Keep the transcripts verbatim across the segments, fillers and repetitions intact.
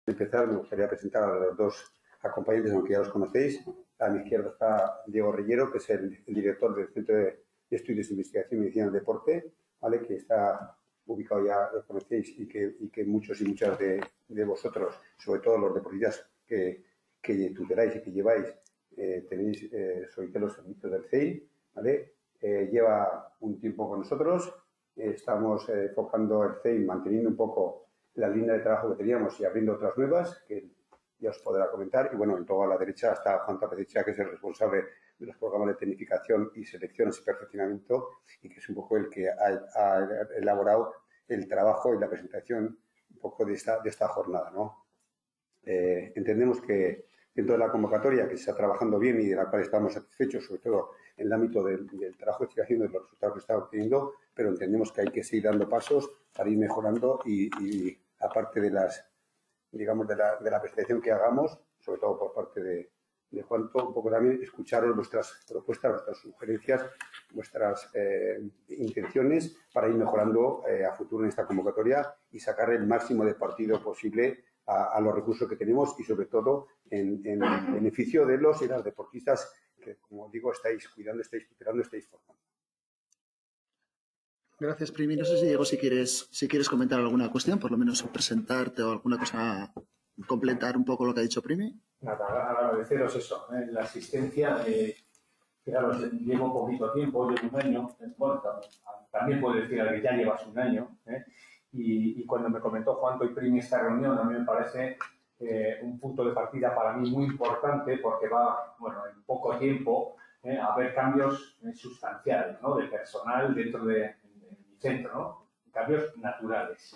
empezar, me gustaría presentar a los dos acompañantes, aunque ya los conocéis. A mi izquierda está Diego Reyero, que es el, el director del Centro de Estudios de Investigación y Medicina del Deporte, ¿vale? Que está ubicado, ya lo conocéis, y que, y que muchos y muchas de, de vosotros, sobre todo los deportistas que, que tuteláis y que lleváis, eh, tenéis, eh, sois de los servicios del C E I, ¿vale? Eh, lleva un tiempo con nosotros, eh, estamos eh, enfocando el C E I, manteniendo un poco la línea de trabajo que teníamos y abriendo otras nuevas, que ya os podrá comentar. Y bueno, en todo a la derecha está Juan Tapeticha, que es el responsable de los programas de tecnificación y selecciones y perfeccionamiento, y que es un poco el que ha, ha elaborado el trabajo y la presentación un poco de esta, de esta jornada, ¿no? Eh, entendemos que dentro de la convocatoria, que se está trabajando bien y de la cual estamos satisfechos, sobre todo en el ámbito del, del trabajo de investigación y de los resultados que está obteniendo, pero entendemos que hay que seguir dando pasos para ir mejorando y, y aparte de las, digamos, de la, de la presentación que hagamos, sobre todo por parte de, de Juanto, un poco también escucharos vuestras propuestas, vuestras sugerencias, vuestras eh, intenciones para ir mejorando eh, a futuro en esta convocatoria y sacar el máximo de partido posible a, a los recursos que tenemos y, sobre todo, en, en beneficio de los y las deportistas que, como digo, estáis cuidando, estáis tutelando, estáis formando. Gracias, Primi. No sé si, Diego, si quieres, si quieres comentar alguna cuestión, por lo menos presentarte o alguna cosa, completar un poco lo que ha dicho Primi. Nada, agradeceros eso, ¿eh? La asistencia. Eh, claro, llevo poquito tiempo, llevo un año, bueno, también puedo decir que ya llevas un año, ¿eh? y, y cuando me comentó Juanto y Primi esta reunión, a mí me parece eh, un punto de partida para mí muy importante, porque va, bueno, en poco tiempo eh, a haber cambios eh, sustanciales, ¿no? De personal dentro de, de mi centro, ¿no? Cambios naturales.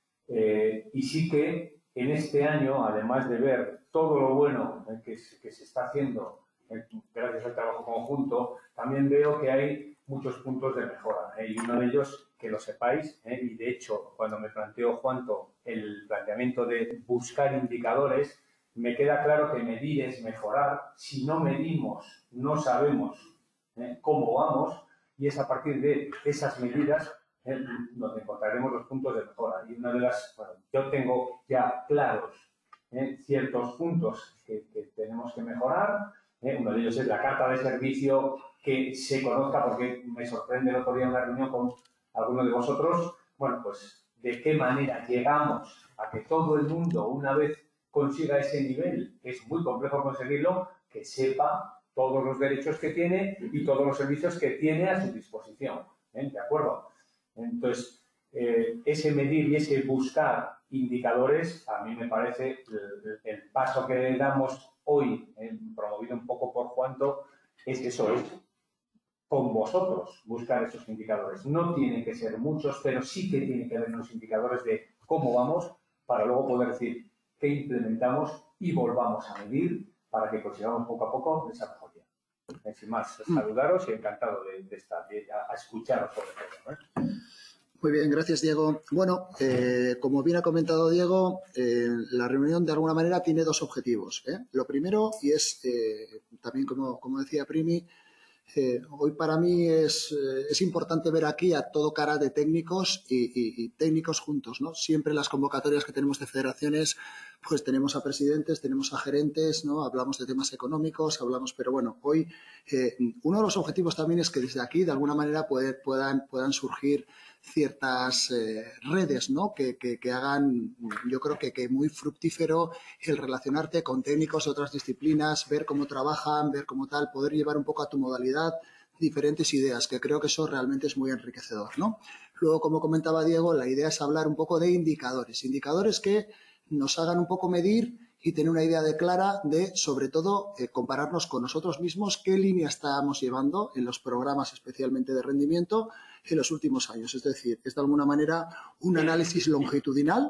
Eh, y sí que en este año, además de ver todo lo bueno eh, que, que se está haciendo eh, gracias al trabajo conjunto, también veo que hay muchos puntos de mejora. Eh, y uno de ellos, que lo sepáis, eh, y de hecho, cuando me planteó Juanto el planteamiento de buscar indicadores, me queda claro que medir es mejorar. Si no medimos, no sabemos eh, cómo vamos, y es a partir de esas medidas Eh, donde encontraremos los puntos de mejora. Y una de las, bueno, yo tengo ya claros eh, ciertos puntos que, que tenemos que mejorar. Eh, uno de ellos es la carta de servicio, que se conozca, porque me sorprende el otro día en una reunión con alguno de vosotros, bueno, pues de qué manera llegamos a que todo el mundo, una vez consiga ese nivel, que es muy complejo conseguirlo, que sepa todos los derechos que tiene y todos los servicios que tiene a su disposición. ¿Eh? ¿De acuerdo? Entonces, eh, ese medir y ese buscar indicadores, a mí me parece el, el paso que damos hoy, eh, promovido un poco por Juanto, es eso, es con vosotros buscar esos indicadores. No tienen que ser muchos, pero sí que tienen que haber unos indicadores de cómo vamos, para luego poder decir qué implementamos y volvamos a medir para que consigamos poco a poco esa mejoría. Sin más, saludaros y encantado de, de estar, de, a, a escucharos sobre todo, ¿eh? Muy bien, gracias, Diego. Bueno, eh, como bien ha comentado Diego, eh, la reunión de alguna manera tiene dos objetivos, ¿eh? Lo primero, y es eh, también como, como decía Primi, Eh, hoy para mí es, eh, es importante ver aquí a todo cara de técnicos y, y, y técnicos juntos, ¿no? Siempre las convocatorias que tenemos de federaciones, pues tenemos a presidentes, tenemos a gerentes, ¿no? Hablamos de temas económicos, hablamos, pero bueno, hoy eh, uno de los objetivos también es que desde aquí, de alguna manera, puede, puedan, puedan surgir ciertas eh, redes, ¿no? Que, que, que hagan, yo creo que, que muy fructífero el relacionarte con técnicos de otras disciplinas, ver cómo trabajan, ver cómo tal, poder llevar un poco a tu modalidad diferentes ideas, que creo que eso realmente es muy enriquecedor, ¿no? Luego, como comentaba Diego, la idea es hablar un poco de indicadores, indicadores que nos hagan un poco medir y tener una idea de clara de, sobre todo, eh, compararnos con nosotros mismos, qué línea estábamos llevando en los programas, especialmente de rendimiento, en los últimos años. Es decir, es de alguna manera un análisis longitudinal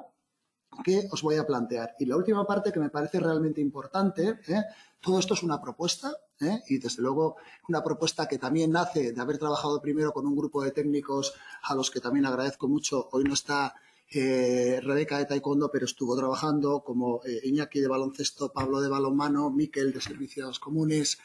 que os voy a plantear. Y la última parte que me parece realmente importante, ¿eh? Todo esto es una propuesta, ¿eh? Y desde luego una propuesta que también nace de haber trabajado primero con un grupo de técnicos a los que también agradezco mucho. Hoy no está eh, Rebeca de Taekwondo, pero estuvo trabajando, como eh, Iñaki de baloncesto, Pablo de balonmano, Miquel de servicios comunes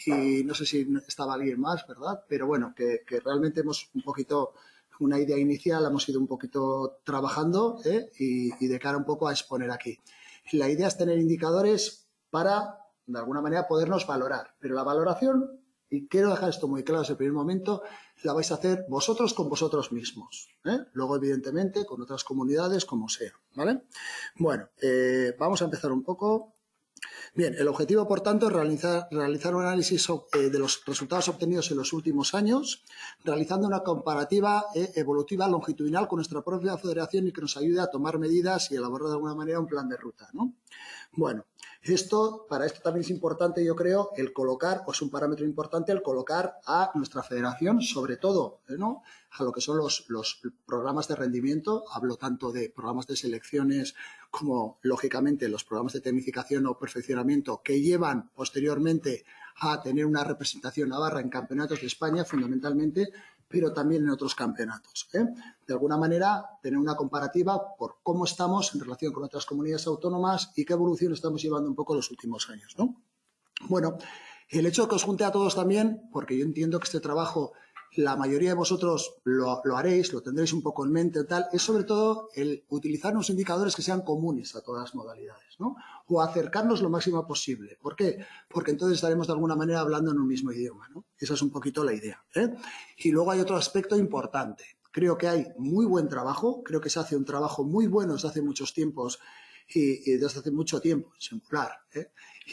y no sé si estaba alguien más, ¿verdad? Pero bueno, que, que realmente hemos un poquito... una idea inicial, hemos ido un poquito trabajando ¿eh? y, y de cara un poco a exponer aquí. La idea es tener indicadores para, de alguna manera, podernos valorar. Pero la valoración, y quiero dejar esto muy claro desde el primer momento, la vais a hacer vosotros con vosotros mismos, ¿eh? Luego, evidentemente, con otras comunidades, como sea, ¿vale? Bueno, eh, vamos a empezar un poco. Bien, el objetivo, por tanto, es realizar, realizar un análisis eh, de los resultados obtenidos en los últimos años, realizando una comparativa eh, evolutiva longitudinal con nuestra propia federación y que nos ayude a tomar medidas y elaborar de alguna manera un plan de ruta, ¿no? Bueno, esto, para esto también es importante, yo creo, el colocar, o es un parámetro importante, el colocar a nuestra federación, sobre todo, ¿no?, a lo que son los, los programas de rendimiento. Hablo tanto de programas de selecciones como, lógicamente, los programas de tecnificación o perfeccionamiento que llevan posteriormente a tener una representación navarra en campeonatos de España, fundamentalmente, pero también en otros campeonatos, ¿eh? De alguna manera, tener una comparativa por cómo estamos en relación con otras comunidades autónomas y qué evolución estamos llevando un poco en los últimos años, ¿no? Bueno, el hecho de que os junte a todos también, porque yo entiendo que este trabajo la mayoría de vosotros lo, lo haréis, lo tendréis un poco en mente, tal, es sobre todo el utilizar unos indicadores que sean comunes a todas las modalidades, ¿no? O acercarnos lo máximo posible. ¿Por qué? Porque entonces estaremos de alguna manera hablando en un mismo idioma, ¿no? Esa es un poquito la idea, ¿eh? Y luego hay otro aspecto importante. Creo que hay muy buen trabajo, creo que se hace un trabajo muy bueno desde hace muchos tiempos y, y desde hace mucho tiempo, en singular, ¿eh?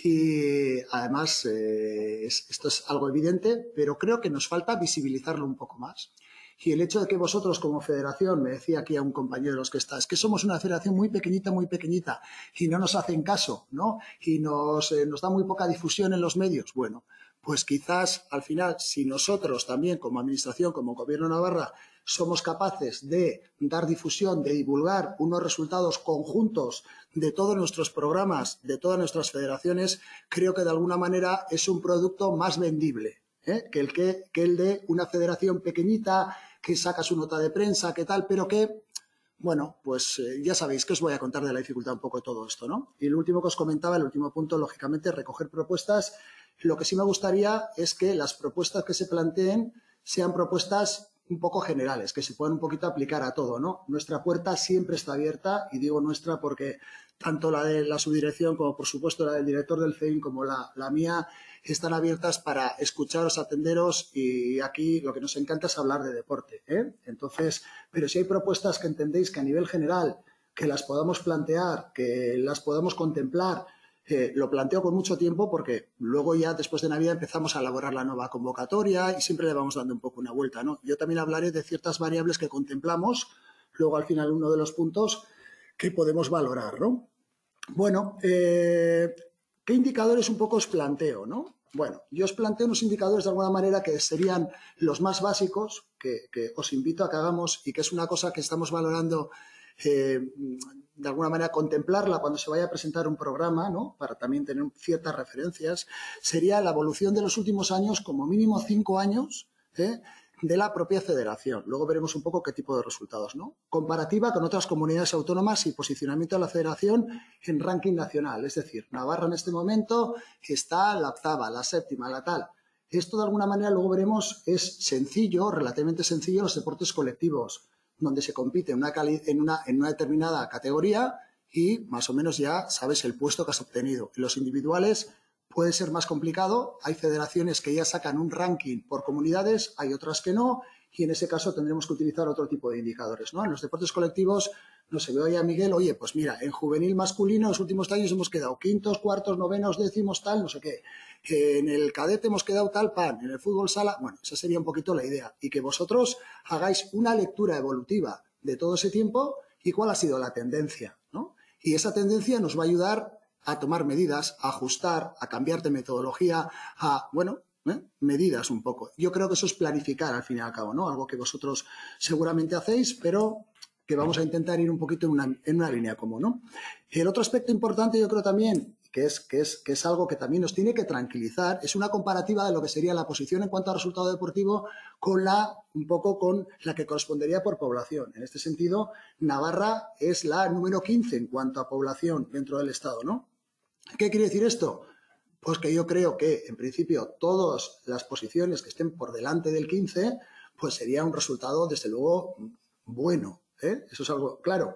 Y además, eh, es, esto es algo evidente, pero creo que nos falta visibilizarlo un poco más. Y el hecho de que vosotros como federación, me decía aquí a un compañero de los que está, es que somos una federación muy pequeñita, muy pequeñita, y no nos hacen caso, ¿no? Y nos, eh, nos da muy poca difusión en los medios. Bueno, pues quizás al final, si nosotros también como administración, como Gobierno de Navarra, somos capaces de dar difusión, de divulgar unos resultados conjuntos de todos nuestros programas, de todas nuestras federaciones, creo que de alguna manera es un producto más vendible, ¿eh? que, el que, que el de una federación pequeñita que saca su nota de prensa, que tal, pero que, bueno, pues eh, ya sabéis que os voy a contar de la dificultad un poco de todo esto, ¿no? Y lo último que os comentaba, el último punto, lógicamente, recoger propuestas. Lo que sí me gustaría es que las propuestas que se planteen sean propuestas un poco generales, que se puedan un poquito aplicar a todo, ¿no? Nuestra puerta siempre está abierta, y digo nuestra porque tanto la de la subdirección como, por supuesto, la del director del C E I N como la, la mía están abiertas para escucharos, atenderos, y aquí lo que nos encanta es hablar de deporte, ¿eh? Entonces, pero si hay propuestas que entendéis que a nivel general, que las podamos plantear, que las podamos contemplar, Eh, lo planteo con mucho tiempo porque luego ya después de Navidad empezamos a elaborar la nueva convocatoria y siempre le vamos dando un poco una vuelta, ¿no? Yo también hablaré de ciertas variables que contemplamos, luego al final uno de los puntos que podemos valorar, ¿no? Bueno, eh, ¿qué indicadores un poco os planteo, no? Bueno, yo os planteo unos indicadores de alguna manera que serían los más básicos, que, que os invito a que hagamos y que es una cosa que estamos valorando, eh, de alguna manera contemplarla cuando se vaya a presentar un programa, ¿no? Para también tener ciertas referencias. Sería la evolución de los últimos años, como mínimo cinco años, ¿eh? de la propia federación. Luego veremos un poco qué tipo de resultados, ¿no? Comparativa con otras comunidades autónomas y posicionamiento de la federación en ranking nacional. Es decir, Navarra en este momento está la octava, la séptima, la tal. Esto de alguna manera, luego veremos, es sencillo, relativamente sencillo, los deportes colectivos, donde se compite en una, en, una, en una determinada categoría y más o menos ya sabes el puesto que has obtenido. En los individuales puede ser más complicado, hay federaciones que ya sacan un ranking por comunidades, hay otras que no, y en ese caso tendremos que utilizar otro tipo de indicadores, ¿no? En los deportes colectivos, no sé, veo ahí a Miguel, oye, pues mira, en juvenil masculino en los últimos años hemos quedado quintos, cuartos, novenos, décimos, tal, no sé qué. En el cadete hemos quedado tal, pan, en el fútbol sala, bueno, esa sería un poquito la idea, y que vosotros hagáis una lectura evolutiva de todo ese tiempo y cuál ha sido la tendencia, ¿no? Y esa tendencia nos va a ayudar a tomar medidas, a ajustar, a cambiar de metodología, a, bueno, ¿eh? medidas un poco. Yo creo que eso es planificar al fin y al cabo, ¿no? Algo que vosotros seguramente hacéis, pero que vamos a intentar ir un poquito en una, en una línea común, ¿no? El otro aspecto importante, yo creo también, que es, que, es, que es algo que también nos tiene que tranquilizar, es una comparativa de lo que sería la posición en cuanto a resultado deportivo con la, un poco con la que correspondería por población. En este sentido, Navarra es la número quince en cuanto a población dentro del Estado, ¿no? ¿Qué quiere decir esto? Pues que yo creo que, en principio, todas las posiciones que estén por delante del quince, pues sería un resultado, desde luego, bueno, ¿eh? Eso es algo claro.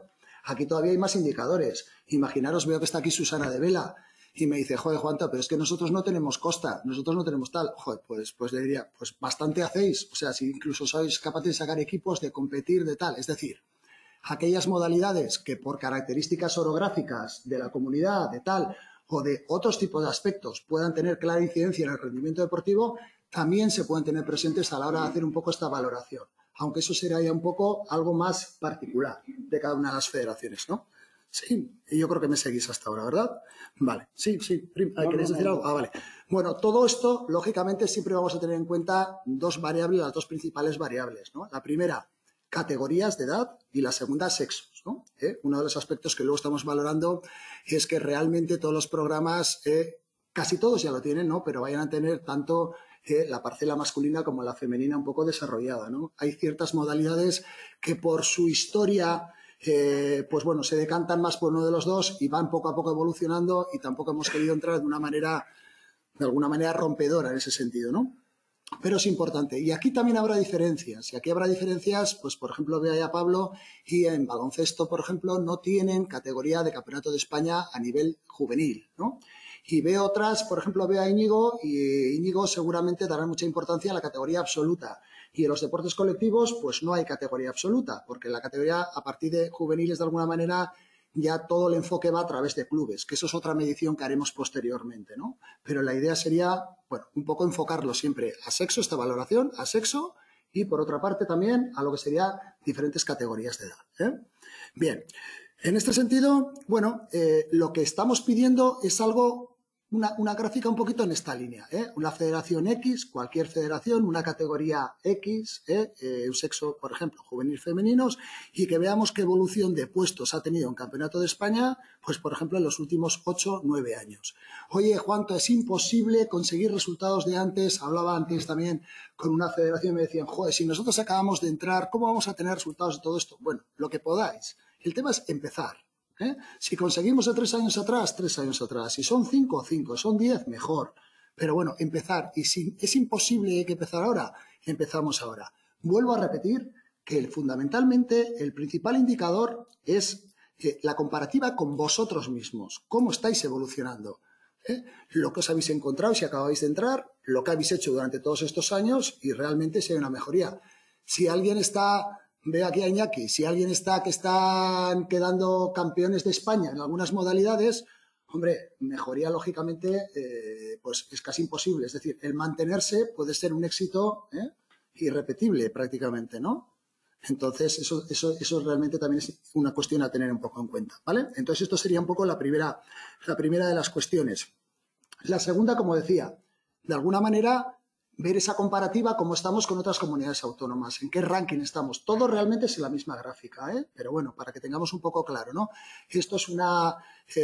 Aquí todavía hay más indicadores. Imaginaros, veo que está aquí Susana de Vela y me dice, joder, Juanto, pero es que nosotros no tenemos costa, nosotros no tenemos tal. Joder, pues, pues le diría, pues bastante hacéis. O sea, si incluso sois capaces de sacar equipos, de competir, de tal. Es decir, aquellas modalidades que por características orográficas de la comunidad, de tal, o de otros tipos de aspectos puedan tener clara incidencia en el rendimiento deportivo, también se pueden tener presentes a la hora de hacer un poco esta valoración. Aunque eso será ya un poco algo más particular de cada una de las federaciones, ¿no? Sí, y yo creo que me seguís hasta ahora, ¿verdad? Vale, sí, sí. ¿Queréis no, no, decir no, algo? Ah, vale. Bueno, todo esto, lógicamente, siempre vamos a tener en cuenta dos variables, las dos principales variables, ¿no? La primera, categorías de edad, y la segunda, sexos, ¿no? ¿Eh? Uno de los aspectos que luego estamos valorando es que realmente todos los programas, eh, casi todos ya lo tienen, ¿no? Pero vayan a tener tanto eh, la parcela masculina como la femenina un poco desarrollada, ¿no? Hay ciertas modalidades que por su historia, eh, pues bueno, se decantan más por uno de los dos y van poco a poco evolucionando, y tampoco hemos querido entrar de una manera, de alguna manera rompedora en ese sentido, ¿no? Pero es importante. Y aquí también habrá diferencias. Y aquí habrá diferencias, pues por ejemplo, veo ahí a Pablo, y en baloncesto, por ejemplo, no tienen categoría de campeonato de España a nivel juvenil, ¿no? Y veo otras, por ejemplo, veo a Íñigo, y Íñigo seguramente dará mucha importancia a la categoría absoluta. Y en los deportes colectivos, pues no hay categoría absoluta, porque la categoría a partir de juveniles, de alguna manera, ya todo el enfoque va a través de clubes, que eso es otra medición que haremos posteriormente, ¿no? Pero la idea sería, bueno, un poco enfocarlo siempre a sexo, esta valoración, a sexo, y por otra parte también a lo que sería diferentes categorías de edad, ¿eh? Bien, en este sentido, bueno, eh, lo que estamos pidiendo es algo, una, una gráfica un poquito en esta línea, ¿eh? Una federación X, cualquier federación, una categoría X, ¿eh? Eh, un sexo, por ejemplo, juvenil femeninos, y que veamos qué evolución de puestos ha tenido un campeonato de España, pues por ejemplo en los últimos ocho, nueve años. Oye, Juanto, es imposible conseguir resultados de antes. Hablaba antes también con una federación y me decían, joder, si nosotros acabamos de entrar, ¿cómo vamos a tener resultados de todo esto? Bueno, lo que podáis. El tema es empezar. ¿Eh? Si conseguimos de tres años atrás, tres años atrás. Si son cinco, cinco. Son diez, mejor. Pero bueno, empezar. Y si es imposible y hay que empezar ahora, empezamos ahora. Vuelvo a repetir que el, fundamentalmente el principal indicador es eh, la comparativa con vosotros mismos. ¿Cómo estáis evolucionando? ¿Eh? Lo que os habéis encontrado si acabáis de entrar, lo que habéis hecho durante todos estos años, y realmente si hay una mejoría. Si alguien está... Veo aquí a Iñaki, si alguien está que están quedando campeones de España en algunas modalidades, hombre, mejoría lógicamente eh, pues es casi imposible. Es decir, el mantenerse puede ser un éxito ¿eh? irrepetible prácticamente, ¿no? Entonces, eso, eso, eso realmente también es una cuestión a tener un poco en cuenta, ¿vale? Entonces, esto sería un poco la primera, la primera de las cuestiones. La segunda, como decía, de alguna manera... ver esa comparativa cómo estamos con otras comunidades autónomas, en qué ranking estamos. Todo realmente es la misma gráfica, ¿eh? Pero bueno, para que tengamos un poco claro, ¿no? Esto es una...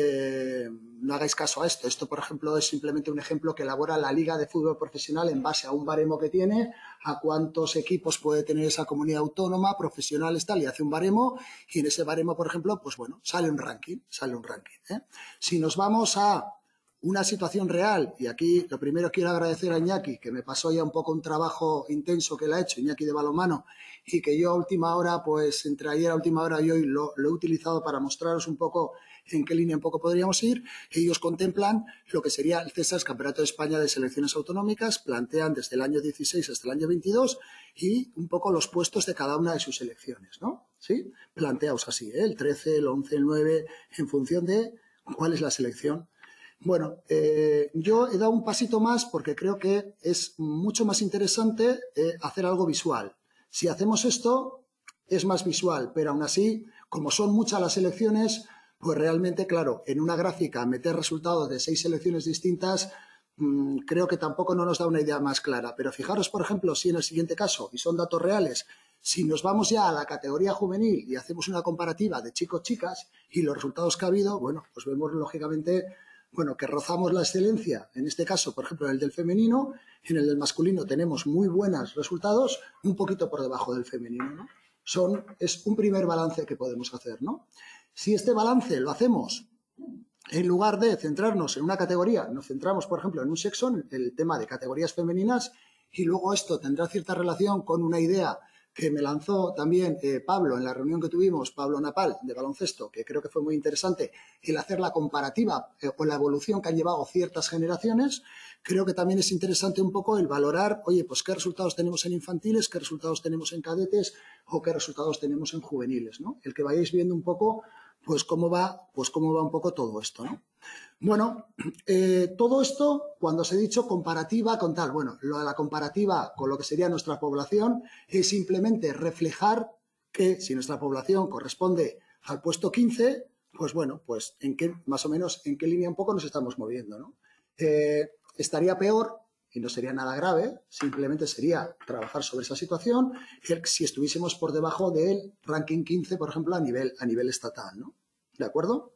Eh, no hagáis caso a esto. Esto, por ejemplo, es simplemente un ejemplo que elabora la Liga de Fútbol Profesional en base a un baremo que tiene, a cuántos equipos puede tener esa comunidad autónoma, profesionales, tal, y hace un baremo, y en ese baremo, por ejemplo, pues bueno, sale un ranking, sale un ranking, ¿eh? Si nos vamos a... una situación real, y aquí lo primero quiero agradecer a Iñaki, que me pasó ya un poco un trabajo intenso que le ha hecho, Iñaki de balonmano, y que yo a última hora, pues entre ayer a última hora y hoy lo, lo he utilizado para mostraros un poco en qué línea un poco podríamos ir. Ellos contemplan lo que sería el CESAS, Campeonato de España de Selecciones Autonómicas, plantean desde el año dieciséis hasta el año veintidós y un poco los puestos de cada una de sus selecciones, ¿no? ¿Sí? Planteaos así, ¿eh? El trece, el once, el nueve, en función de cuál es la selección. Bueno, eh, yo he dado un pasito más porque creo que es mucho más interesante eh, hacer algo visual. Si hacemos esto, es más visual, pero aún así, como son muchas las selecciones, pues realmente, claro, en una gráfica meter resultados de seis selecciones distintas, mmm, creo que tampoco no nos da una idea más clara. Pero fijaros, por ejemplo, si en el siguiente caso, y son datos reales, si nos vamos ya a la categoría juvenil y hacemos una comparativa de chicos-chicas y los resultados que ha habido, bueno, pues vemos lógicamente... bueno, que rozamos la excelencia, en este caso, por ejemplo, en el del femenino, en el del masculino tenemos muy buenos resultados, un poquito por debajo del femenino, ¿no? Son, es un primer balance que podemos hacer, ¿no? Si este balance lo hacemos, en lugar de centrarnos en una categoría, nos centramos, por ejemplo, en un sexo, en el tema de categorías femeninas, y luego esto tendrá cierta relación con una idea que me lanzó también eh, Pablo en la reunión que tuvimos, Pablo Napal, de baloncesto, que creo que fue muy interesante, el hacer la comparativa eh, o la evolución que han llevado ciertas generaciones. Creo que también es interesante un poco el valorar, oye, pues qué resultados tenemos en infantiles, qué resultados tenemos en cadetes o qué resultados tenemos en juveniles, ¿no? El que vayáis viendo un poco, pues cómo va, pues cómo va un poco todo esto, ¿no? Bueno, eh, todo esto, cuando os he dicho comparativa con tal, bueno, lo de la comparativa con lo que sería nuestra población es simplemente reflejar que si nuestra población corresponde al puesto quince, pues bueno, pues en qué, más o menos, en qué línea un poco nos estamos moviendo, ¿no? Eh, estaría peor, y no sería nada grave, simplemente sería trabajar sobre esa situación si estuviésemos por debajo del ranking quince, por ejemplo, a nivel, a nivel estatal, ¿no? ¿De acuerdo?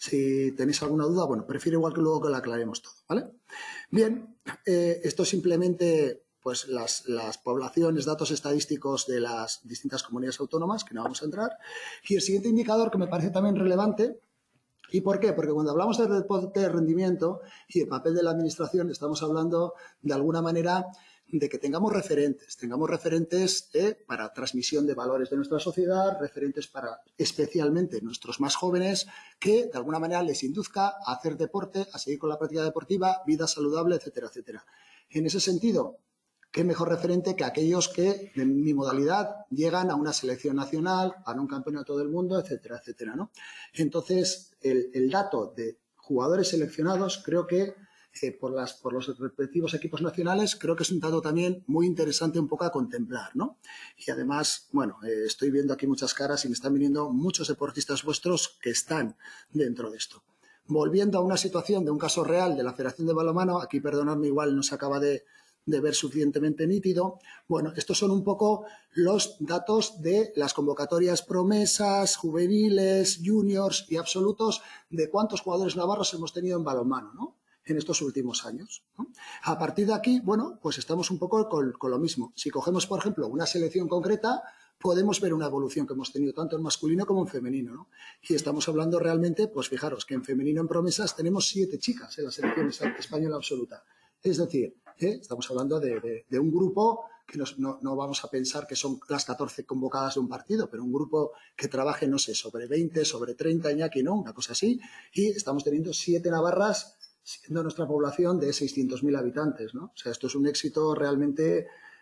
Si tenéis alguna duda, bueno, prefiero igual que luego que la aclaremos todo, ¿vale? Bien, eh, esto simplemente, pues las, las poblaciones, datos estadísticos de las distintas comunidades autónomas, que no vamos a entrar. Y el siguiente indicador que me parece también relevante, ¿y por qué? Porque cuando hablamos de reporte de rendimiento y el papel de la administración, estamos hablando de alguna manera de que tengamos referentes, tengamos referentes eh, para transmisión de valores de nuestra sociedad, referentes para especialmente nuestros más jóvenes, que de alguna manera les induzca a hacer deporte, a seguir con la práctica deportiva, vida saludable, etcétera, etcétera. En ese sentido, qué mejor referente que aquellos que de mi modalidad llegan a una selección nacional, a un campeonato del mundo, etcétera, etcétera, ¿no? Entonces, el, el dato de jugadores seleccionados creo que Eh, por, las, por los respectivos equipos nacionales, creo que es un dato también muy interesante un poco a contemplar, ¿no? Y además, bueno, eh, estoy viendo aquí muchas caras y me están viniendo muchos deportistas vuestros que están dentro de esto. Volviendo a una situación de un caso real de la Federación de Balonmano, aquí, perdonadme, igual no se acaba de, de ver suficientemente nítido. Bueno, estos son un poco los datos de las convocatorias promesas, juveniles, juniors y absolutos de cuántos jugadores navarros hemos tenido en balonmano, ¿no? En estos últimos años, ¿no? A partir de aquí, bueno, pues estamos un poco con, con lo mismo. Si cogemos, por ejemplo, una selección concreta, podemos ver una evolución que hemos tenido tanto en masculino como en femenino, ¿no? Y estamos hablando realmente, pues fijaros, que en femenino en promesas tenemos siete chicas en la selección española absoluta. Es decir, ¿eh? Estamos hablando de, de, de un grupo que nos, no, no vamos a pensar que son las catorce convocadas de un partido, pero un grupo que trabaje, no sé, sobre veinte, sobre treinta, Iñaki, ¿no? Una cosa así. Y estamos teniendo siete navarras siendo nuestra población de seiscientos mil habitantes, ¿no? O sea, esto es un éxito realmente,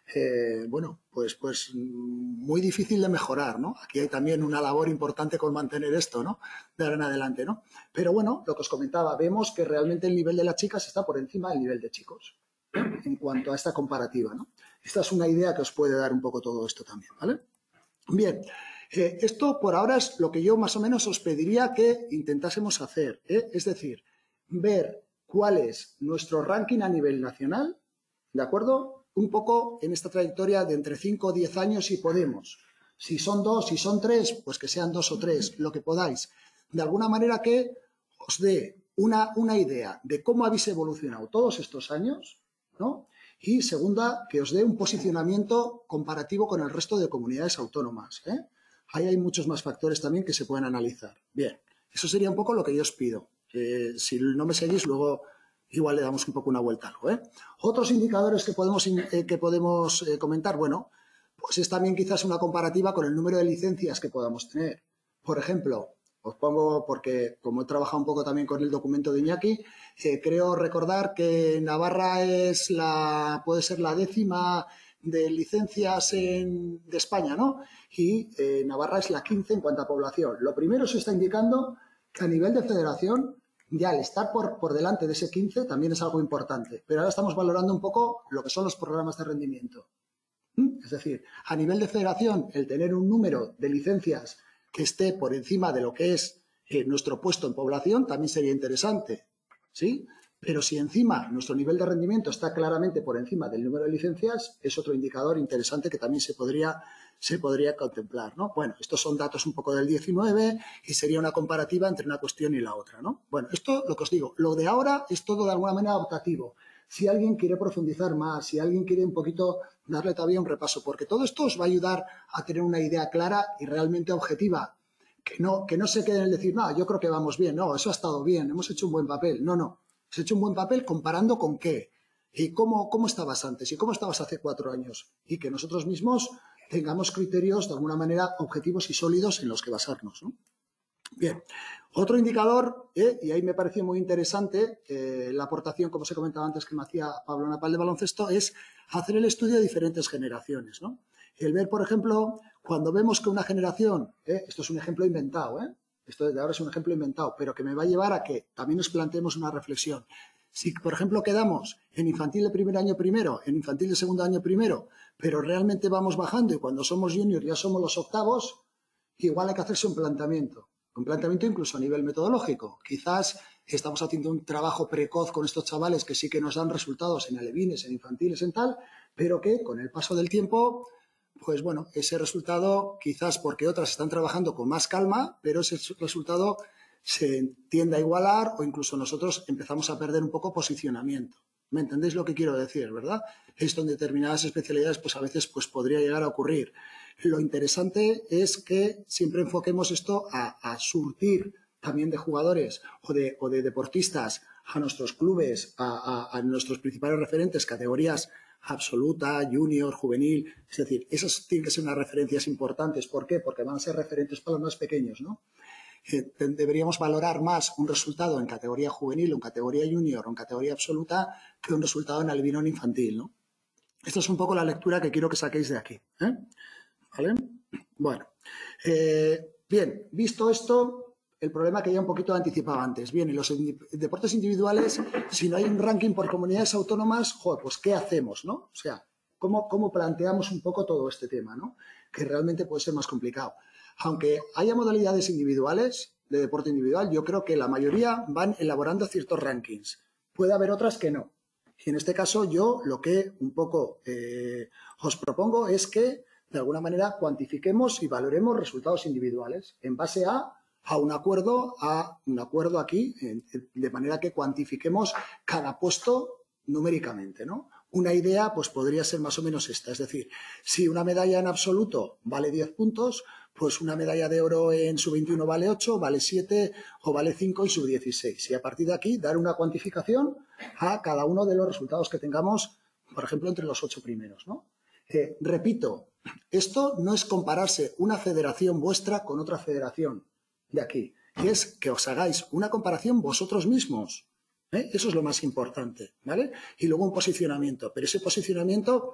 eh, bueno, pues, pues muy difícil de mejorar, ¿no? Aquí hay también una labor importante con mantener esto, ¿no? De ahora en adelante, ¿no? Pero bueno, lo que os comentaba, vemos que realmente el nivel de las chicas está por encima del nivel de chicos, ¿eh? En cuanto a esta comparativa, ¿no? Esta es una idea que os puede dar un poco todo esto también, ¿vale? Bien, eh, esto por ahora es lo que yo más o menos os pediría que intentásemos hacer, ¿eh? Es decir, ver cuál es nuestro ranking a nivel nacional, ¿de acuerdo? Un poco en esta trayectoria de entre cinco o diez años si podemos. Si son dos, si son tres, pues que sean dos o tres, lo que podáis. De alguna manera que os dé una, una idea de cómo habéis evolucionado todos estos años, ¿no? Y segunda, que os dé un posicionamiento comparativo con el resto de comunidades autónomas, ¿eh? Ahí hay muchos más factores también que se pueden analizar. Bien, eso sería un poco lo que yo os pido. Eh, si no me seguís, luego igual le damos un poco una vuelta a algo, ¿eh? Otros indicadores que podemos, eh, que podemos eh, comentar, bueno, pues es también quizás una comparativa con el número de licencias que podamos tener. Por ejemplo, os pongo, porque como he trabajado un poco también con el documento de Iñaki, eh, creo recordar que Navarra es la, puede ser la décima de licencias en, de España, ¿no? Y eh, Navarra es la quince en cuanto a población. Lo primero se está indicando que a nivel de federación, ya el estar por, por delante de ese quince también es algo importante. Pero ahora estamos valorando un poco lo que son los programas de rendimiento. ¿Mm? Es decir, a nivel de federación, el tener un número de licencias que esté por encima de lo que es eh, nuestro puesto en población también sería interesante, ¿sí? Pero si encima nuestro nivel de rendimiento está claramente por encima del número de licencias, es otro indicador interesante que también se podría, se podría contemplar, ¿no? Bueno, estos son datos un poco del diecinueve y sería una comparativa entre una cuestión y la otra, ¿no? Bueno, esto lo que os digo, lo de ahora es todo de alguna manera optativo. Si alguien quiere profundizar más, si alguien quiere un poquito darle todavía un repaso, porque todo esto os va a ayudar a tener una idea clara y realmente objetiva, que no, que no se quede en decir, no, yo creo que vamos bien, no, eso ha estado bien, hemos hecho un buen papel, no, no. Has hecho un buen papel comparando con qué y cómo, cómo estabas antes y cómo estabas hace cuatro años y que nosotros mismos tengamos criterios de alguna manera objetivos y sólidos en los que basarnos, ¿no? Bien, otro indicador, ¿eh? y ahí me pareció muy interesante eh, la aportación, como os he comentado antes, que me hacía Pablo Napal de baloncesto, es hacer el estudio de diferentes generaciones, ¿no? El ver, por ejemplo, cuando vemos que una generación, ¿eh? esto es un ejemplo inventado, ¿eh? esto de ahora es un ejemplo inventado, pero que me va a llevar a que también nos planteemos una reflexión. Si, por ejemplo, quedamos en infantil de primer año primero, en infantil de segundo año primero, pero realmente vamos bajando y cuando somos junior ya somos los octavos, igual hay que hacerse un planteamiento. Un planteamiento incluso a nivel metodológico. Quizás estamos haciendo un trabajo precoz con estos chavales que sí que nos dan resultados en alevines, en infantiles, en tal, pero que con el paso del tiempo, pues bueno, ese resultado quizás porque otras están trabajando con más calma, pero ese resultado se tiende a igualar o incluso nosotros empezamos a perder un poco posicionamiento. ¿Me entendéis lo que quiero decir, verdad? Esto en determinadas especialidades pues a veces pues, podría llegar a ocurrir. Lo interesante es que siempre enfoquemos esto a, a surtir también de jugadores o de, o de deportistas a nuestros clubes, a, a, a nuestros principales referentes, categorías absoluta, junior, juvenil. Es decir, esas tienen que ser unas referencias importantes. ¿Por qué? Porque van a ser referentes para los más pequeños, ¿no? Eh, deberíamos valorar más un resultado en categoría juvenil o en categoría junior o en categoría absoluta que un resultado en albino o infantil, ¿no? Esta es un poco la lectura que quiero que saquéis de aquí, ¿eh? ¿Vale? Bueno, eh, bien, visto esto, el problema que ya un poquito anticipaba antes. Bien, en los deportes individuales, si no hay un ranking por comunidades autónomas, joder, pues ¿qué hacemos, no? O sea, ¿cómo, cómo planteamos un poco todo este tema, ¿no? Que realmente puede ser más complicado. Aunque haya modalidades individuales de deporte individual, yo creo que la mayoría van elaborando ciertos rankings. Puede haber otras que no. Y en este caso yo lo que un poco eh, os propongo es que de alguna manera cuantifiquemos y valoremos resultados individuales en base a, a un acuerdo, a un acuerdo aquí, de manera que cuantifiquemos cada puesto numéricamente, ¿no? Una idea pues podría ser más o menos esta, es decir, si una medalla en absoluto vale diez puntos, pues una medalla de oro en sub veintiuno vale ocho, vale siete o vale cinco en sub dieciséis. Y a partir de aquí dar una cuantificación a cada uno de los resultados que tengamos, por ejemplo, entre los ocho primeros, ¿no? Eh, repito, esto no es compararse una federación vuestra con otra federación de aquí, es que os hagáis una comparación vosotros mismos. ¿eh? Eso es lo más importante, ¿vale? Y luego un posicionamiento, pero ese posicionamiento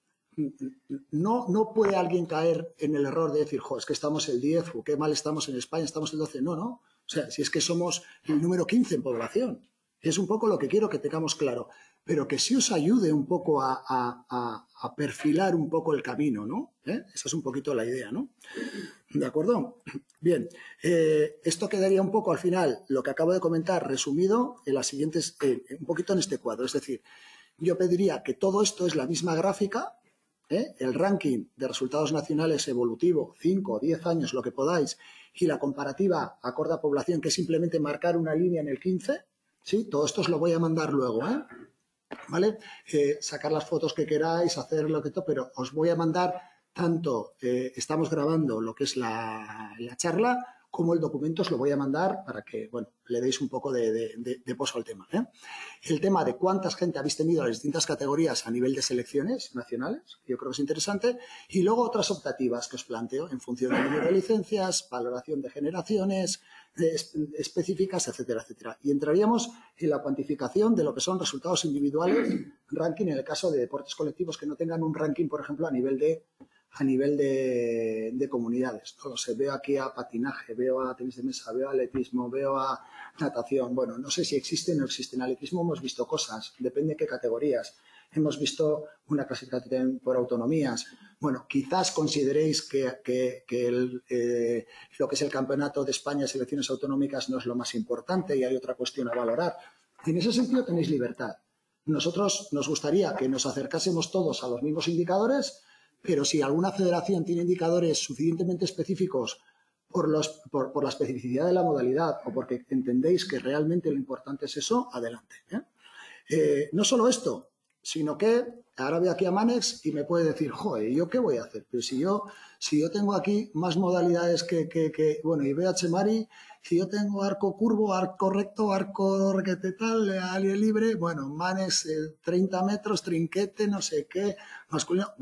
no, no puede alguien caer en el error de decir, jo, es que estamos el diez o qué mal estamos en España, estamos el doce. No, no. O sea, si es que somos el número quince en población. Es un poco lo que quiero que tengamos claro, pero que sí os ayude un poco a, a, a, a perfilar un poco el camino, ¿no? ¿Eh? Esa es un poquito la idea, ¿no? ¿De acuerdo? Bien, eh, esto quedaría un poco al final, lo que acabo de comentar, resumido en las siguientes, eh, un poquito en este cuadro. Es decir, yo pediría que todo esto es la misma gráfica, ¿eh? El ranking de resultados nacionales evolutivo, cinco o diez años, lo que podáis, y la comparativa acorde a población, que es simplemente marcar una línea en el quince, ¿sí? Todo esto os lo voy a mandar luego, ¿eh? ¿Vale? Eh, sacar las fotos que queráis, hacer lo que todo, pero os voy a mandar tanto, eh, estamos grabando lo que es la, la charla, como el documento os lo voy a mandar para que, bueno, le deis un poco de, de, de, de poso al tema, ¿eh? El tema de cuántas gente habéis tenido a las distintas categorías a nivel de selecciones nacionales, yo creo que es interesante, y luego otras optativas que os planteo en función del número de licencias, valoración de generaciones de, específicas, etcétera, etcétera. Y entraríamos en la cuantificación de lo que son resultados individuales, ranking en el caso de deportes colectivos que no tengan un ranking, por ejemplo, a nivel de a nivel de, de comunidades. No lo sé, veo aquí a patinaje, veo a tenis de mesa, veo a atletismo, veo a natación. Bueno, no sé si existe o no existe. En atletismo hemos visto cosas, depende de qué categorías. Hemos visto una clasificación por autonomías. Bueno, quizás consideréis que, que, que el, eh, lo que es el Campeonato de España, selecciones autonómicas, no es lo más importante y hay otra cuestión a valorar. En ese sentido tenéis libertad. Nosotros nos gustaría que nos acercásemos todos a los mismos indicadores, pero si alguna federación tiene indicadores suficientemente específicos por, los, por, por la especificidad de la modalidad o porque entendéis que realmente lo importante es eso, adelante. ¿eh? Eh, no solo esto, sino que ahora veo aquí a Manex y me puede decir, joder, ¿yo qué voy a hacer? Pero si yo, si yo tengo aquí más modalidades que, que, que bueno, y veo a Chemari, si yo tengo arco curvo, arco recto, arco requete tal, área libre, bueno, Manex eh, treinta metros, trinquete, no sé qué, masculino, bueno,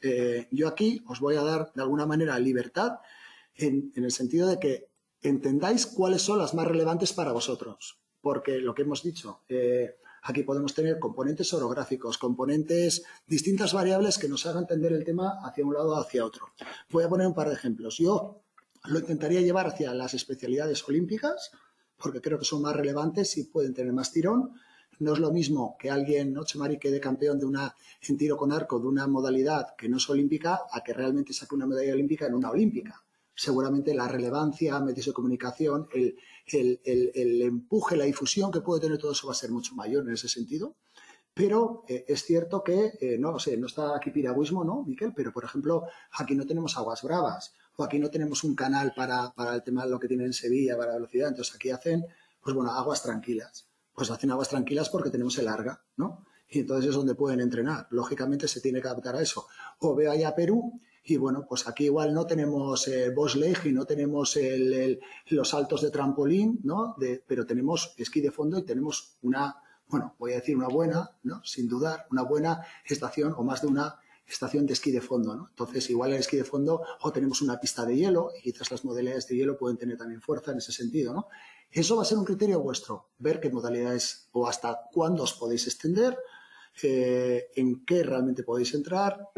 Eh, yo aquí os voy a dar de alguna manera libertad en, en el sentido de que entendáis cuáles son las más relevantes para vosotros. Porque lo que hemos dicho, eh, aquí podemos tener componentes orográficos, componentes, distintas variables que nos hagan entender el tema hacia un lado o hacia otro. Voy a poner un par de ejemplos. Yo lo intentaría llevar hacia las especialidades olímpicas, porque creo que son más relevantes y pueden tener más tirón. No es lo mismo que alguien, ¿no?, Chemari, quede campeón de una, en tiro con arco de una modalidad que no es olímpica a que realmente saque una medalla olímpica en una olímpica. Seguramente la relevancia, medios de comunicación, el, el, el, el empuje, la difusión que puede tener todo eso va a ser mucho mayor en ese sentido. Pero eh, es cierto que, eh, no sé, no está aquí piragüismo, ¿no, Miquel? Pero, por ejemplo, aquí no tenemos aguas bravas o aquí no tenemos un canal para, para el tema de lo que tienen en Sevilla, para la velocidad. Entonces, aquí hacen, pues bueno, aguas tranquilas. Pues hacen aguas tranquilas porque tenemos el Arga, ¿no? Y entonces es donde pueden entrenar. Lógicamente se tiene que adaptar a eso. O veo allá a Perú y, bueno, pues aquí igual no tenemos eh, bobsleigh y no tenemos el, el, los saltos de trampolín, ¿no? De, pero tenemos esquí de fondo y tenemos una, bueno, voy a decir una buena, ¿no?, sin dudar, una buena estación o más de una estación de esquí de fondo, ¿no? Entonces, igual el esquí de fondo o tenemos una pista de hielo y quizás las modalidades de hielo pueden tener también fuerza en ese sentido, ¿no? Eso va a ser un criterio vuestro, ver qué modalidades o hasta cuándo os podéis extender, eh, en qué realmente podéis entrar.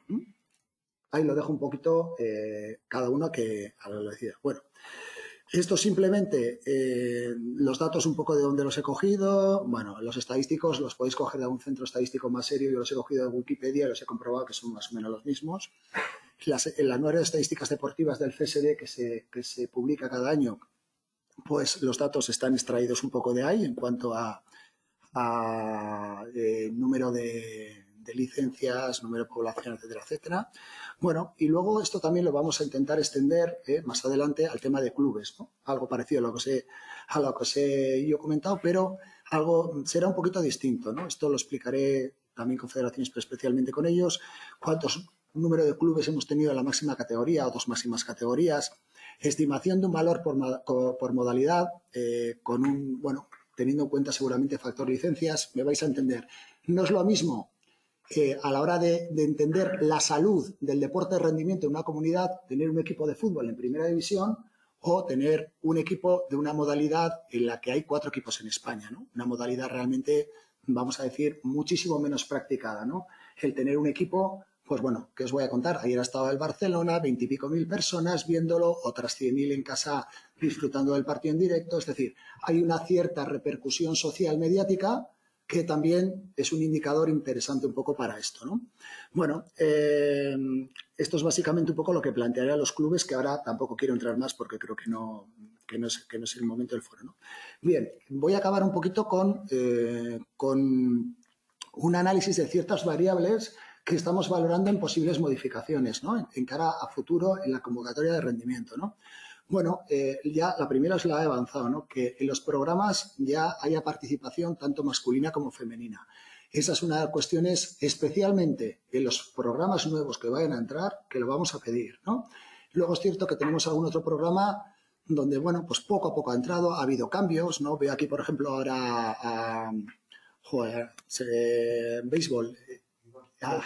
Ahí lo dejo un poquito eh, cada uno que a lo decida. Bueno, esto simplemente, eh, los datos un poco de dónde los he cogido. Bueno, los estadísticos los podéis coger de algún centro estadístico más serio. Yo los he cogido de Wikipedia y los he comprobado que son más o menos los mismos. Las, el anuario de estadísticas deportivas del C S D que se, que se publica cada año, pues los datos están extraídos un poco de ahí en cuanto a, a eh, número de, de licencias, número de población, etcétera, etcétera. Bueno, y luego esto también lo vamos a intentar extender eh, más adelante al tema de clubes, ¿no? Algo parecido a lo que os he, a lo que os he yo comentado, pero algo será un poquito distinto, ¿no? Esto lo explicaré también con federaciones, pero especialmente con ellos. ¿Cuántos número de clubes hemos tenido en la máxima categoría o dos máximas categorías? Estimación de un valor por, por modalidad, eh, con un, bueno, teniendo en cuenta seguramente factor licencias, me vais a entender. No es lo mismo eh, a la hora de, de entender la salud del deporte de rendimiento en una comunidad, tener un equipo de fútbol en primera división o tener un equipo de una modalidad en la que hay cuatro equipos en España, ¿no? Una modalidad realmente, vamos a decir, muchísimo menos practicada, ¿no? El tener un equipo, pues bueno, ¿qué os voy a contar? Ayer ha estado el Barcelona, veintipico mil personas viéndolo, otras cien mil en casa disfrutando del partido en directo. Es decir, hay una cierta repercusión social mediática que también es un indicador interesante un poco para esto, ¿no? Bueno, eh, esto es básicamente un poco lo que plantearé a los clubes, que ahora tampoco quiero entrar más porque creo que no, que no, es, que no es el momento del foro, ¿no? Bien, voy a acabar un poquito con, eh, con un análisis de ciertas variables que estamos valorando en posibles modificaciones, ¿no? En, en cara a futuro en la convocatoria de rendimiento, ¿no? Bueno, eh, ya la primera os la he avanzado, ¿no? Que en los programas ya haya participación tanto masculina como femenina. Esa es una de las cuestiones, especialmente en los programas nuevos que vayan a entrar, que lo vamos a pedir, ¿no? Luego es cierto que tenemos algún otro programa donde, bueno, pues poco a poco ha entrado, ha habido cambios, ¿no? Veo aquí, por ejemplo, ahora a, joder, se, béisbol. Ah,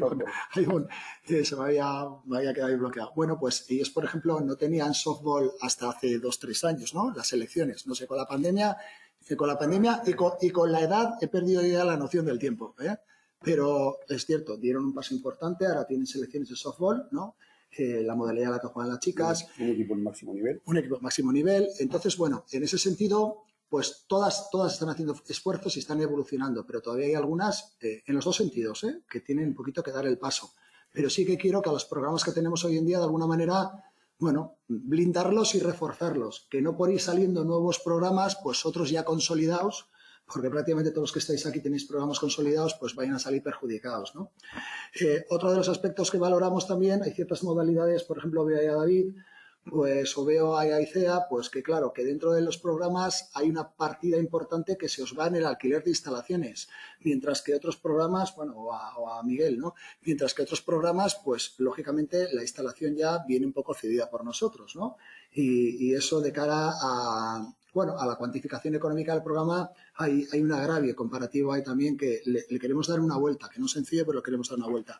hay un, se me había, me había quedado ahí bloqueado. Bueno, pues ellos, por ejemplo, no tenían softball hasta hace dos, tres años, ¿no? Las selecciones. No sé, con la pandemia, con la pandemia y con, y con la edad he perdido ya la noción del tiempo, ¿eh? Pero es cierto, dieron un paso importante, ahora tienen selecciones de softball, ¿no? Eh, la modalidad a la que juegan las chicas. Un equipo en máximo nivel. Un equipo en máximo nivel. Entonces, bueno, en ese sentido, pues todas, todas están haciendo esfuerzos y están evolucionando, pero todavía hay algunas, eh, en los dos sentidos, ¿eh? Que tienen un poquito que dar el paso. Pero sí que quiero que a los programas que tenemos hoy en día, de alguna manera, bueno, blindarlos y reforzarlos. Que no por ir saliendo nuevos programas, pues otros ya consolidados, porque prácticamente todos los que estáis aquí tenéis programas consolidados, pues vayan a salir perjudicados, ¿no? Eh, otro de los aspectos que valoramos también, hay ciertas modalidades, por ejemplo, veo ahí a David, pues o veo a ICEA, pues que claro, que dentro de los programas hay una partida importante que se os va en el alquiler de instalaciones, mientras que otros programas, bueno, o a, o a Miguel, ¿no? Mientras que otros programas, pues lógicamente la instalación ya viene un poco cedida por nosotros, ¿no? Y, y eso de cara a, bueno, a la cuantificación económica del programa hay, hay un agravio comparativo ahí también que le, le queremos dar una vuelta, que no es sencillo, pero le queremos dar una vuelta.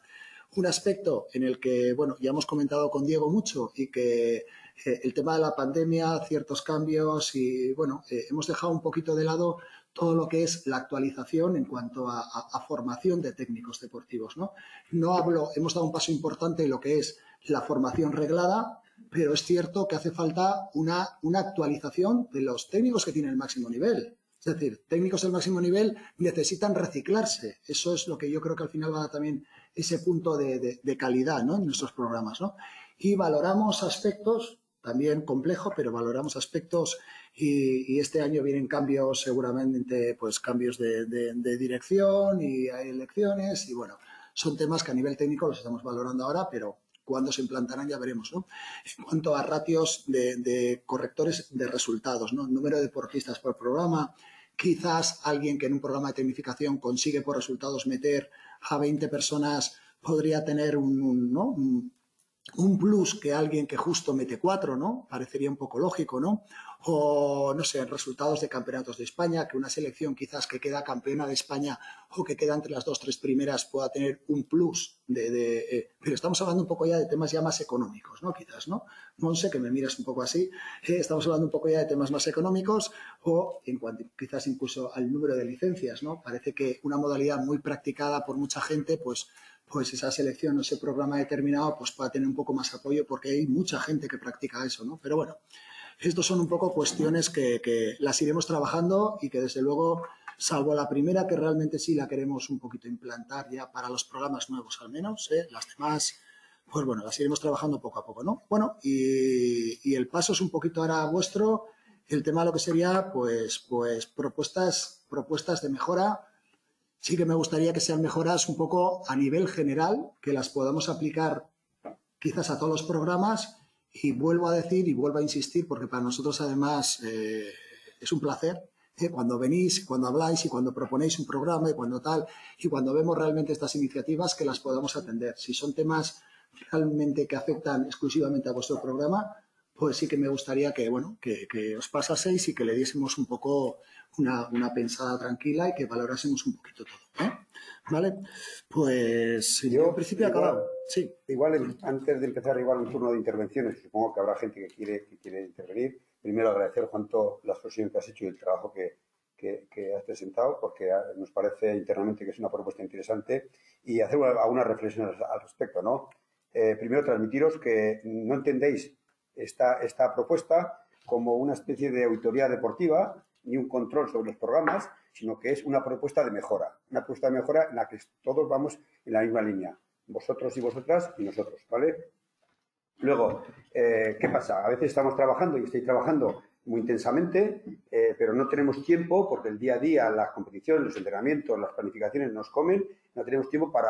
Un aspecto en el que, bueno, ya hemos comentado con Diego mucho y que eh, el tema de la pandemia, ciertos cambios y, bueno, eh, hemos dejado un poquito de lado todo lo que es la actualización en cuanto a, a, a formación de técnicos deportivos, ¿no? No hablo, hemos dado un paso importante en lo que es la formación reglada, pero es cierto que hace falta una, una actualización de los técnicos que tienen el máximo nivel. Es decir, técnicos del máximo nivel necesitan reciclarse. Eso es lo que yo creo que al final va a dar también ese punto de, de, de calidad, ¿no?, en nuestros programas, ¿no? Y valoramos aspectos, también complejo, pero valoramos aspectos y, y este año vienen cambios, seguramente, pues cambios de, de, de dirección y hay elecciones y, bueno, son temas que a nivel técnico los estamos valorando ahora, pero cuándo se implantarán ya veremos, ¿no? En cuanto a ratios de, de correctores de resultados, ¿no? Número de deportistas por programa, quizás alguien que en un programa de tecnificación consigue por resultados meter a veinte personas podría tener un, un, ¿no?, un, un plus que alguien que justo mete cuatro, ¿no? Parecería un poco lógico, ¿no? O, no sé, resultados de campeonatos de España, que una selección quizás que queda campeona de España o que queda entre las dos, tres primeras pueda tener un plus de... de eh, pero estamos hablando un poco ya de temas ya más económicos, ¿no? Quizás, ¿no? Monse, que me miras un poco así, eh, estamos hablando un poco ya de temas más económicos o en cuanto quizás incluso al número de licencias, ¿no? Parece que una modalidad muy practicada por mucha gente, pues pues esa selección o ese programa determinado pues pueda tener un poco más apoyo porque hay mucha gente que practica eso, ¿no? Pero bueno, estos son un poco cuestiones que, que las iremos trabajando y que desde luego, salvo la primera que realmente sí la queremos un poquito implantar ya para los programas nuevos al menos, ¿eh? Las demás, pues bueno, las iremos trabajando poco a poco, ¿no? Bueno, y, y el paso es un poquito ahora vuestro, el tema de lo que sería pues, pues propuestas, propuestas de mejora. Sí que me gustaría que sean mejoras un poco a nivel general, que las podamos aplicar quizás a todos los programas y vuelvo a decir y vuelvo a insistir porque para nosotros además eh, es un placer ¿eh? Cuando venís, cuando habláis y cuando proponéis un programa y cuando tal y cuando vemos realmente estas iniciativas que las podamos atender. Si son temas realmente que afectan exclusivamente a vuestro programa, pues sí que me gustaría que, bueno, que, que os pasaseis y que le diésemos un poco una, una pensada tranquila y que valorásemos un poquito todo, ¿eh? ¿Vale? Pues Yo, en principio igual, acabado. Sí. Igual, antes de empezar igual un turno de intervenciones, supongo que habrá gente que quiere, que quiere intervenir. Primero agradecer, Juanto, la exposición que has hecho y el trabajo que, que, que has presentado, porque nos parece internamente que es una propuesta interesante y hacer algunas reflexiones al respecto, ¿no? Eh, primero, transmitiros que no entendéis esta, esta propuesta como una especie de auditoría deportiva ni un control sobre los programas, sino que es una propuesta de mejora, una propuesta de mejora en la que todos vamos en la misma línea, vosotros y vosotras y nosotros, ¿vale? Luego, eh, ¿qué pasa? A veces estamos trabajando y estáis trabajando muy intensamente, eh, pero no tenemos tiempo porque el día a día, las competiciones, los entrenamientos, las planificaciones nos comen, no tenemos tiempo para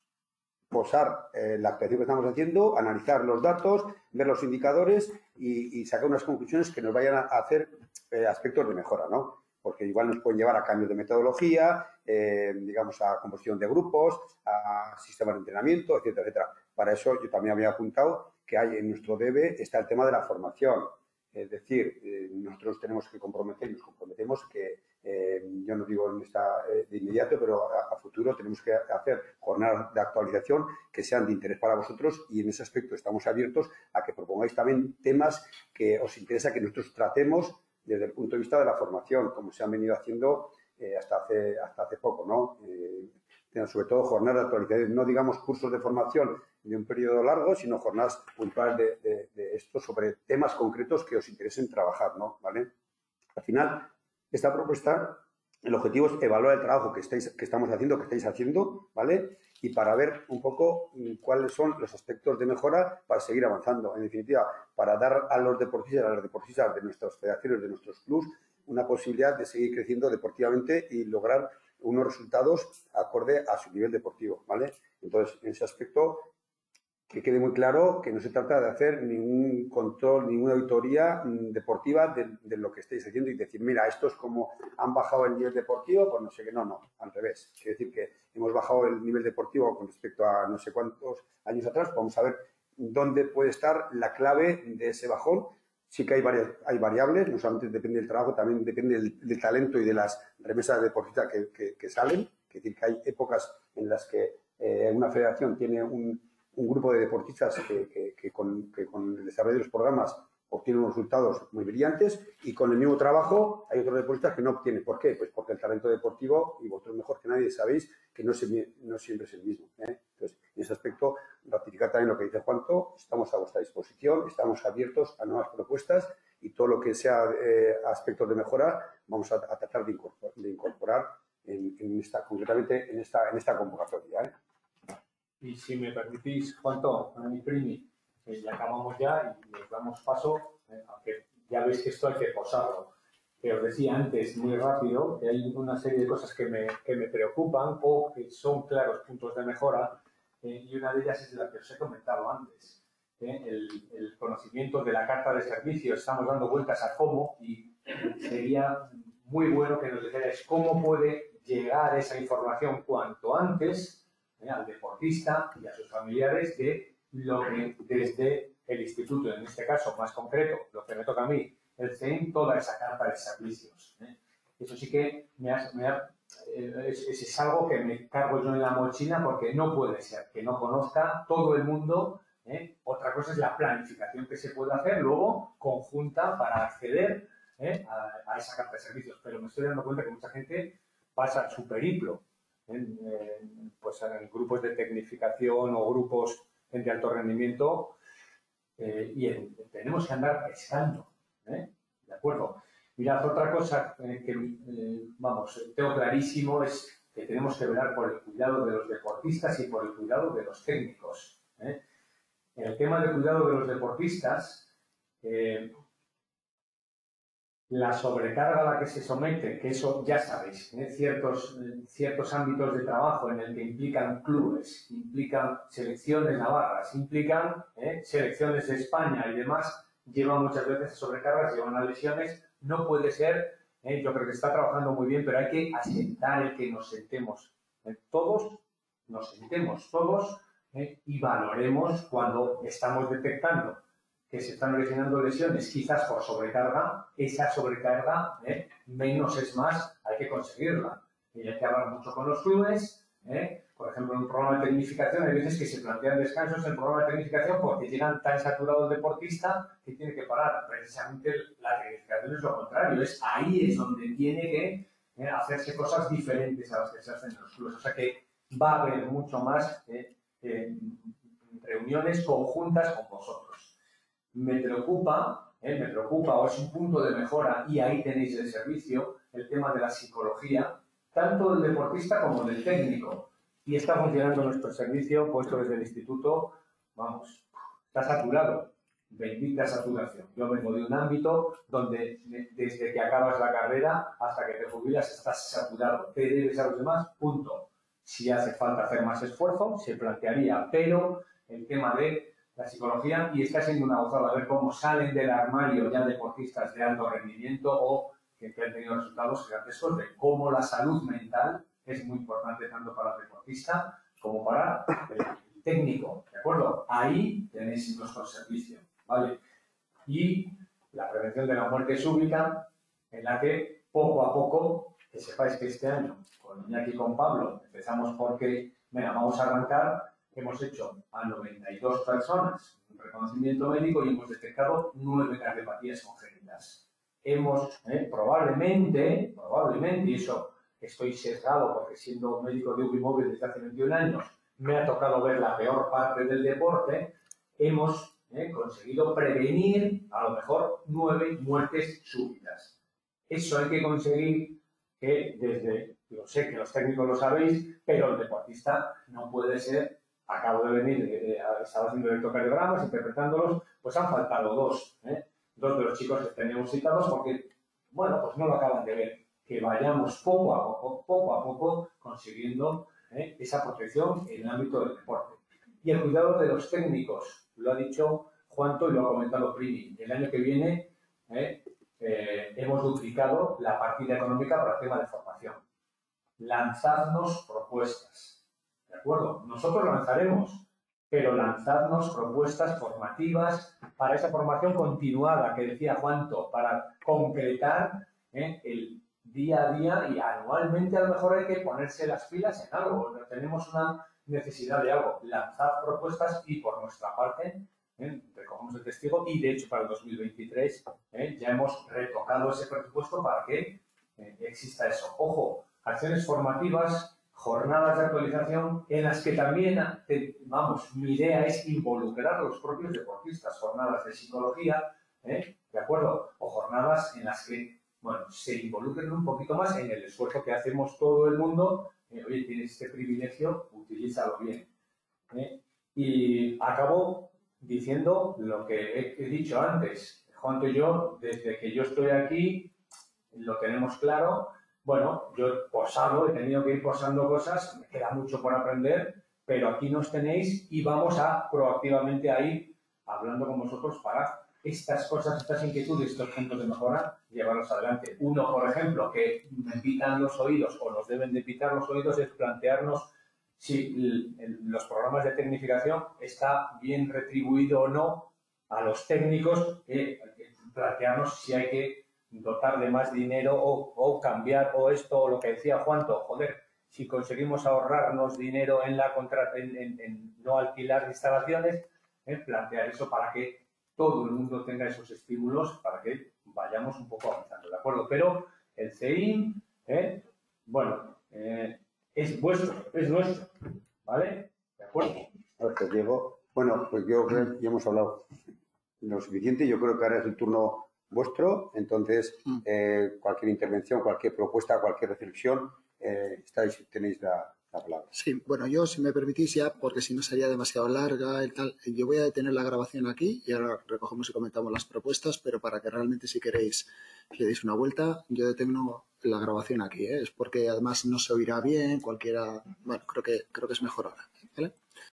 posar eh, la actuación que estamos haciendo, analizar los datos, ver los indicadores y, y sacar unas conclusiones que nos vayan a hacer eh, aspectos de mejora, ¿no? Porque igual nos pueden llevar a cambios de metodología, eh, digamos, a composición de grupos, a sistemas de entrenamiento, etcétera, etcétera. Para eso yo también había apuntado que hay en nuestro debe está el tema de la formación. Es decir, eh, nosotros tenemos que comprometer y nos comprometemos que, eh, yo no digo en esta, eh, de inmediato, pero a, a futuro tenemos que hacer jornadas de actualización que sean de interés para vosotros y en ese aspecto estamos abiertos a que propongáis también temas que os interesa que nosotros tratemos desde el punto de vista de la formación, como se han venido haciendo eh, hasta, hace, hasta hace poco, ¿no? Eh, sobre todo jornadas de actualización, no digamos cursos de formación de un periodo largo, sino jornadas puntuales de, de, de esto sobre temas concretos que os interesen trabajar, ¿no? ¿Vale? Al final, esta propuesta, el objetivo es evaluar el trabajo que, estáis, que estamos haciendo, que estáis haciendo, ¿vale? Y para ver un poco cuáles son los aspectos de mejora para seguir avanzando. En definitiva, para dar a los deportistas, a las deportistas de nuestras federaciones, de nuestros clubes, una posibilidad de seguir creciendo deportivamente y lograr unos resultados acorde a su nivel deportivo, ¿vale? Entonces, en ese aspecto, que quede muy claro que no se trata de hacer ningún control, ninguna auditoría deportiva de, de lo que estáis haciendo y decir, mira, estos como han bajado el nivel deportivo, pues no sé qué, no, no, al revés. Quiere decir que hemos bajado el nivel deportivo con respecto a no sé cuántos años atrás, vamos a ver dónde puede estar la clave de ese bajón. Sí que hay, varias, hay variables, no solamente depende del trabajo, también depende del, del talento y de las remesas deportistas que, que, que salen. Es decir, que hay épocas en las que eh, una federación tiene un, un grupo de deportistas que, que, que, con, que con el desarrollo de los programas obtienen unos resultados muy brillantes y con el mismo trabajo hay otros deportistas que no obtienen. ¿Por qué? Pues porque el talento deportivo, y vosotros mejor que nadie sabéis, que no, se, no siempre es el mismo, ¿eh? Entonces, en ese aspecto, ratificar también lo que dice Juanto, estamos a vuestra disposición, estamos abiertos a nuevas propuestas y todo lo que sea eh, aspectos de mejora vamos a, a tratar de incorporar, de incorporar en, en esta, concretamente en esta, en esta convocatoria, ¿eh? Y si me permitís, Juanto, a mi primi, eh, ya acabamos ya y les damos paso, eh, aunque ya veis que esto hay que posarlo. Que os decía antes, muy rápido, que hay una serie de cosas que me, que me preocupan o que son claros puntos de mejora, eh, y una de ellas es la que os he comentado antes. Eh, el, el conocimiento de la carta de servicio, estamos dando vueltas a cómo y sería muy bueno que nos dijerais cómo puede llegar esa información cuanto antes eh, al deportista y a sus familiares de lo que desde el instituto, en este caso más concreto, lo que me toca a mí, el C E I M, toda esa carta de servicios. ¿eh? Eso sí que me ha, me ha, eh, es, es algo que me cargo yo en la mochila porque no puede ser que no conozca todo el mundo. ¿eh? Otra cosa es la planificación que se puede hacer luego conjunta para acceder ¿eh? a, a esa carta de servicios. Pero me estoy dando cuenta que mucha gente pasa su periplo en, en, pues en grupos de tecnificación o grupos de alto rendimiento eh, y en, tenemos que andar pescando. ¿eh? ¿De acuerdo? Mirad, otra cosa eh, que, eh, vamos, tengo clarísimo es que tenemos que velar por el cuidado de los deportistas y por el cuidado de los técnicos. ¿eh? En el tema del cuidado de los deportistas, eh, la sobrecarga a la que se somete, que eso ya sabéis, ¿eh? ciertos, eh, ciertos ámbitos de trabajo en el que implican clubes, implican selecciones navarras, implican ¿eh? selecciones de España y demás, llevan muchas veces a sobrecargas, llevan a lesiones, no puede ser, ¿eh? yo creo que está trabajando muy bien, pero hay que asentar el que nos sentemos, ¿eh? todos, nos sentemos todos ¿eh? y valoremos cuando estamos detectando que se están originando lesiones, quizás por sobrecarga, esa sobrecarga, ¿eh? menos es más, hay que conseguirla. Y hay que hablar mucho con los clubes, ¿eh? por ejemplo, en un programa de tecnificación hay veces que se plantean descansos en el programa de tecnificación porque llegan tan saturados el deportista que tiene que parar. Precisamente la tecnificación es lo contrario, es ahí es donde tiene que ¿eh? hacerse cosas diferentes a las que se hacen en los clubes. O sea que va a haber mucho más ¿eh? Eh, reuniones conjuntas con vosotros. Me preocupa, ¿eh? me preocupa, o es un punto de mejora, y ahí tenéis el servicio, el tema de la psicología, tanto del deportista como del técnico. Y está funcionando nuestro servicio, puesto desde el instituto, vamos, está saturado, bendita saturación. Yo vengo de un ámbito donde desde que acabas la carrera hasta que te jubilas estás saturado, te debes a los demás, punto. Si hace falta hacer más esfuerzo, se plantearía, pero el tema de la psicología, y está siendo una gozada ver cómo salen del armario ya deportistas de alto rendimiento o que, que han tenido resultados gigantescos de cómo la salud mental es muy importante tanto para el deportista como para el técnico, ¿de acuerdo? Ahí tenéis nuestro servicio, ¿vale? Y la prevención de la muerte súbita, en la que poco a poco, que sepáis que este año, con Iñaki y con Pablo, empezamos porque, venga, vamos a arrancar. Hemos hecho a noventa y dos personas un reconocimiento médico y hemos detectado nueve cardiopatías congénitas. Hemos, eh, probablemente, probablemente, y eso estoy sesgado porque siendo médico de U B I móvil desde hace veintiún años, me ha tocado ver la peor parte del deporte, hemos eh, conseguido prevenir a lo mejor nueve muertes súbitas. Eso hay que conseguir que desde, lo sé que los técnicos lo sabéis, pero el deportista no puede ser. Acabo de venir, eh, estaba haciendo electrocardiogramas, interpretándolos, pues han faltado dos, ¿eh? Dos de los chicos que teníamos citados porque, bueno, pues no lo acaban de ver. Que vayamos poco a poco, poco a poco, consiguiendo ¿eh? esa protección en el ámbito del deporte. Y el cuidado de los técnicos, lo ha dicho Juanto y lo ha comentado Primi. El año que viene ¿eh? Eh, hemos duplicado la partida económica para el tema de formación. Lanzadnos propuestas. ¿De acuerdo? Nosotros lanzaremos, pero lanzadnos propuestas formativas para esa formación continuada que decía Juanto, para concretar ¿eh? el día a día y anualmente a lo mejor hay que ponerse las pilas en algo. Tenemos una necesidad de algo, lanzar propuestas y por nuestra parte ¿eh? recogemos el testigo y de hecho para el dos mil veintitrés ¿eh? ya hemos retocado ese presupuesto para que eh, exista eso. Ojo, acciones formativas, jornadas de actualización en las que también, vamos, mi idea es involucrar a los propios deportistas, jornadas de psicología, ¿eh? ¿de acuerdo? O jornadas en las que, bueno, se involucren un poquito más en el esfuerzo que hacemos todo el mundo. Eh, oye, tienes este privilegio, utilízalo bien. ¿eh? Y acabo diciendo lo que he, he dicho antes. Juanjo y yo, desde que yo estoy aquí, lo tenemos claro. Bueno, yo he posado, he tenido que ir posando cosas, me queda mucho por aprender, pero aquí nos tenéis y vamos a proactivamente a ir hablando con vosotros para estas cosas, estas inquietudes, estos puntos de mejora, llevarlos adelante. Uno, por ejemplo, que me pitan los oídos o nos deben de pitar los oídos es plantearnos si el, el, los programas de tecnificación está bien retribuido o no a los técnicos, eh, plantearnos si hay que dotar de más dinero o, o cambiar o esto o lo que decía Juanjo, joder, si conseguimos ahorrarnos dinero en, la contra, en, en, en no alquilar instalaciones, eh, plantear eso para que todo el mundo tenga esos estímulos para que vayamos un poco avanzando, ¿de acuerdo? Pero el C I M, eh, bueno, eh, es vuestro, es nuestro, ¿vale? ¿De acuerdo? Gracias, Diego. Bueno, pues yo creo que ya hemos hablado lo suficiente. Yo creo que ahora es el turno vuestro. Entonces, eh, cualquier intervención, cualquier propuesta, cualquier reflexión, eh, estáis, tenéis la, la palabra. Sí, bueno, yo, si me permitís ya, porque si no sería demasiado larga y tal, yo voy a detener la grabación aquí y ahora recogemos y comentamos las propuestas, pero para que realmente, si queréis, le deis una vuelta, yo detengo la grabación aquí, ¿eh? Es porque además no se oirá bien, cualquiera, bueno, creo que, creo que es mejor ahora, ¿vale?